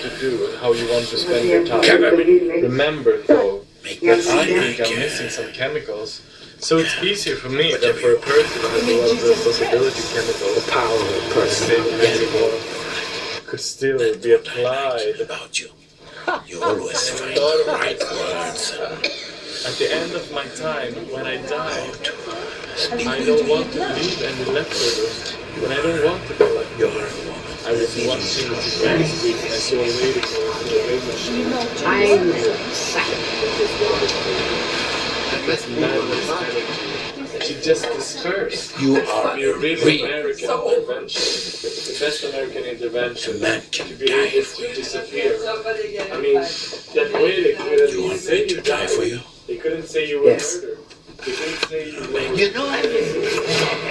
to do and how you want to spend your time. Remember, though, that I think I'm missing some chemicals. So it's easier for me than for a person who has a lot of the possibility chemicals. The power of a person could still be applied. About you. You always find the right words. At the end of my time, when I die, I don't want to leave any leftovers. But I don't want to be like that. I was watching the Japan Street and I saw a lady going through a big machine. That's madness energy. She just dispersed. You are a really American intervention. The best American intervention. To be able to disappear. I mean, that way they couldn't say you died. They couldn't say you were murdered. They couldn't say you were... You know,